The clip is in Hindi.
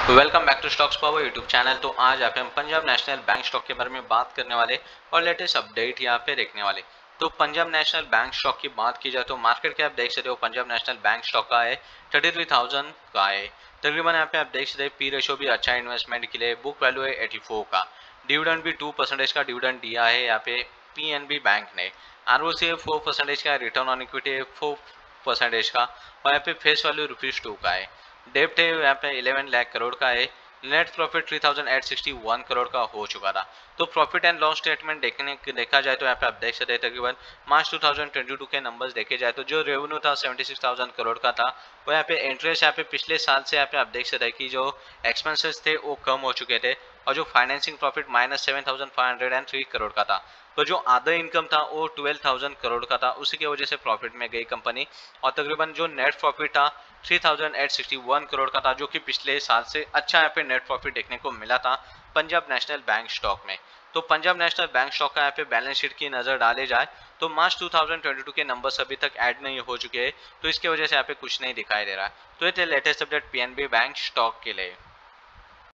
Welcome back to stocks power YouTube channel. तो आज यहाँ पे हम पंजाब नेशनल बैंक स्टॉक के बारे में बात करने वाले और लेटेस्ट अपडेट यहाँ पे देखने वाले। तो पंजाब नेशनल बैंक स्टॉक की बात की जाए तो मार्केट कैप देख सकते हो पंजाब नेशनल बैंक स्टॉक का है 33,000 का है। तकरीबन यहाँ पे आप देख सकते हैं पी रेशो भी अच्छा इन्वेस्टमेंट के लिए, बुक वैल्यू है 84 का, डिविडेंड भी 2% का डिविडेंड दिया है यहाँ पे पीएनबी बैंक ने। आरओसी 4% का, रिटर्न ऑन इक्विटी 4% का और यहाँ पे फेस वैल्यू ₹2 का है। डेप्ट है यहाँ पे 11 लाख करोड़ का है। नेट प्रॉफिट 3,861 करोड़ का हो चुका था। तो प्रॉफिट एंड लॉस स्टेटमेंट देखा जाए तो यहाँ पे आप देख सकते हैं तकरीबन मार्च 2022 के नंबर्स देखे जाए तो जो रेवेन्यू था 76,000 करोड़ का था, वो यहाँ पे इंटरेस्ट यहाँ पे पिछले साल से यहाँ पे आप देख सकते हैं कि जो एक्सपेंसेस थे वो कम हो चुके थे और जो फाइनेंसिंग प्रॉफिट -7,503 करोड़ का था। तो जो अदर इनकम था वो 12,000 करोड़ का था, उसी की वजह से प्रॉफिट में गई कंपनी। और तकरीबन जो नेट प्रॉफिट था 3,861 करोड़ का था, जो कि पिछले साल से अच्छा यहाँ पे नेट प्रॉफिट देखने को मिला था पंजाब नेशनल बैंक स्टॉक में। तो पंजाब नेशनल बैंक स्टॉक का यहाँ पे बैलेंस शीट की नजर डाले जाए तो मार्च 2022 के नंबर्स अभी तक ऐड नहीं हो चुके हैं, तो इसकी वजह से यहाँ पे कुछ नहीं दिखाई दे रहा है। तो ये थे latest update PNB bank stock के लिए।